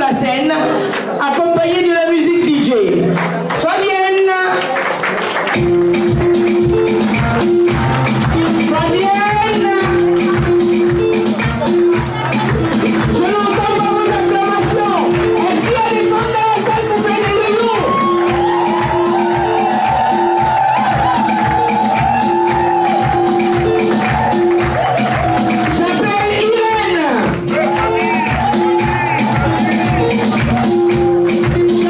la scène, accompagnée de la musique DJ. Fabienne. Fabienne. Je n'entends pas vos acclamations. Est-ce qu'il y a des femmes dans la salle pour faire des loulous? J'appelle Irène.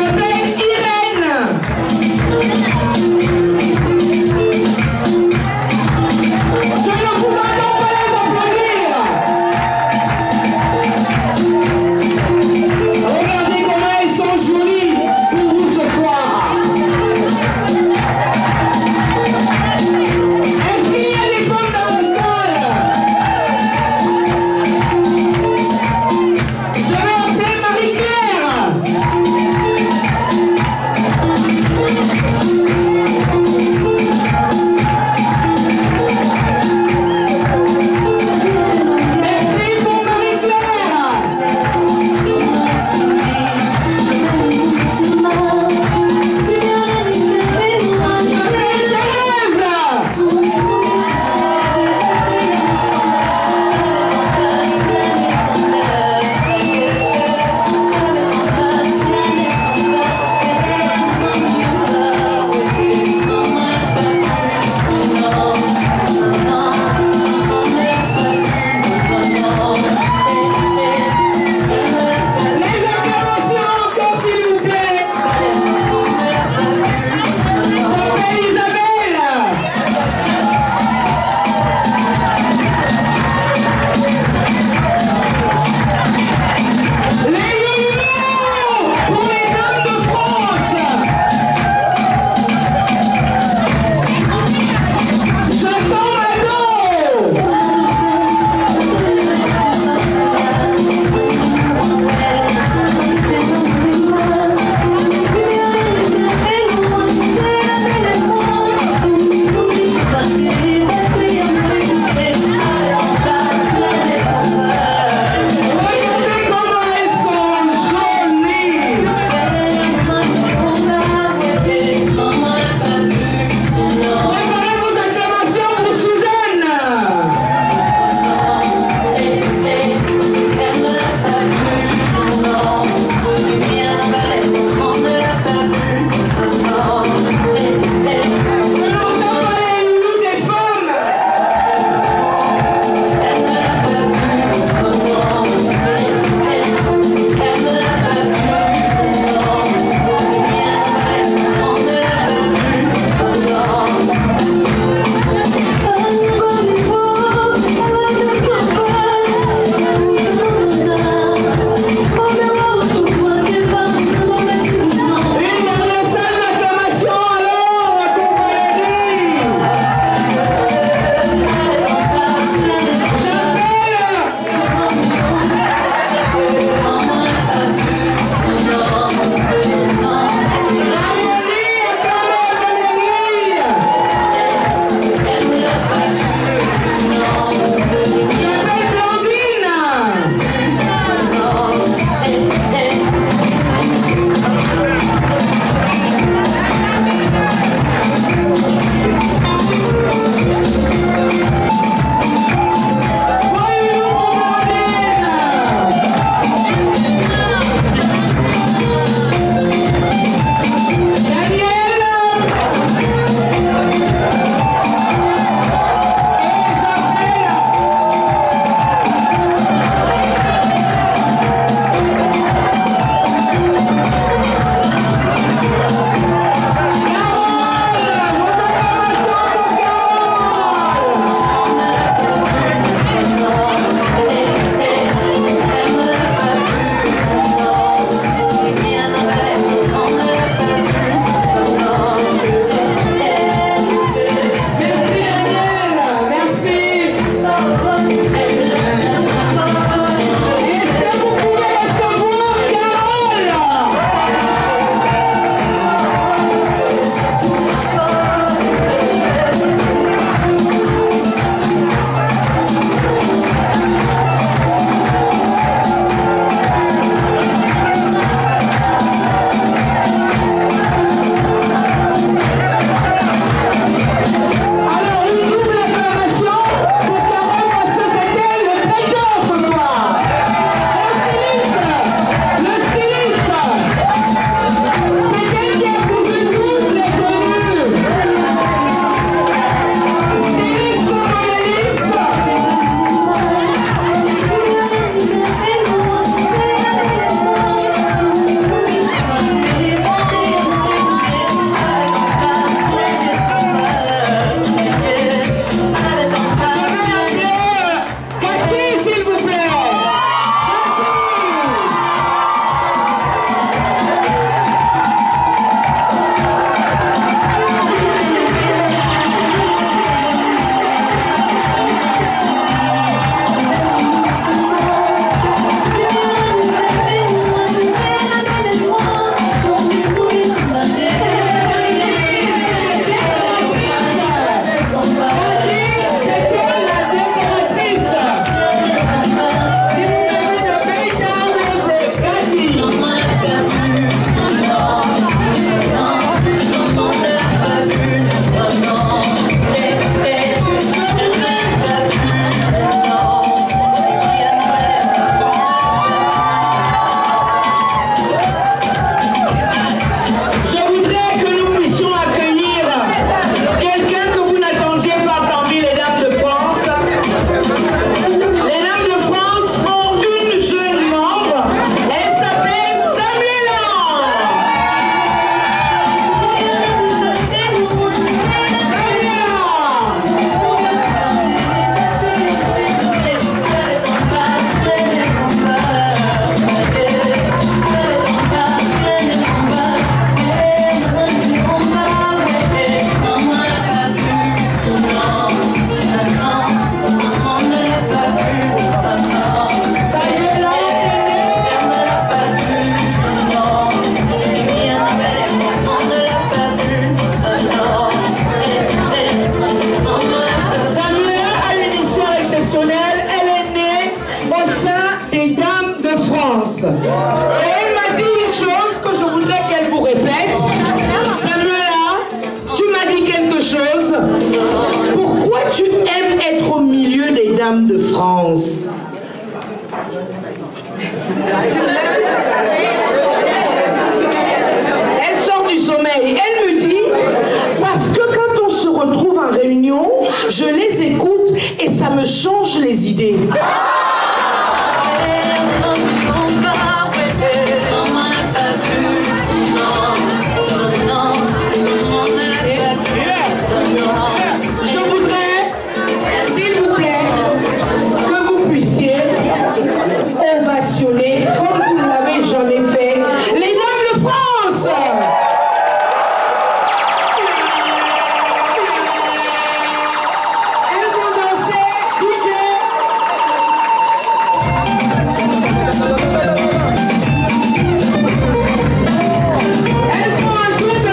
Et elle m'a dit une chose que je voudrais qu'elle vous répète. Samuela, tu m'as dit quelque chose. Pourquoi tu aimes être au milieu des dames de France? Elle sort du sommeil. Elle me dit, parce que quand on se retrouve en réunion, je les écoute et ça me change les idées. Comme vous ne l'avez jamais fait, les dames de France. Elles vont danser, DJ. Elles font un tour de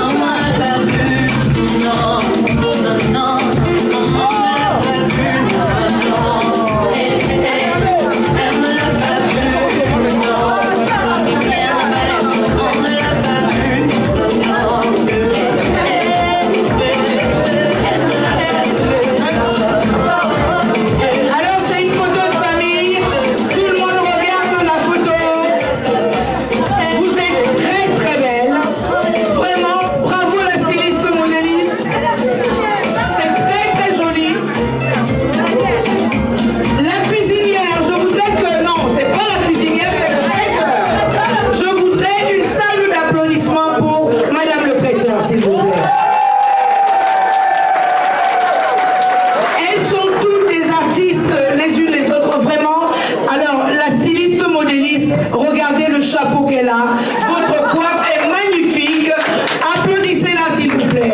regardez le chapeau qu'elle a. Votre coiffe est magnifique. Applaudissez-la s'il vous plaît.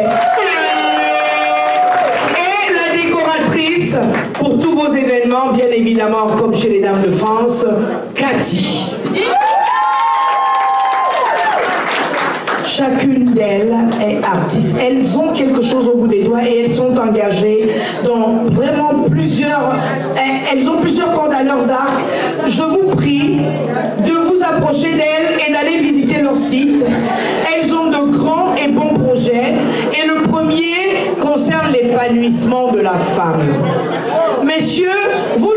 Et la décoratrice pour tous vos événements, bien évidemment, comme chez les dames de France, Cathy. Chacune d'elles est artiste. Elles ont quelque chose au bout des doigts et elles sont engagées dans vraiment plusieurs... Elles ont plusieurs cordes à leurs arcs. Je vous prie de vous approcher d'elles et d'aller visiter leur site. Elles ont de grands et bons projets. Et le premier concerne l'épanouissement de la femme. Messieurs, vous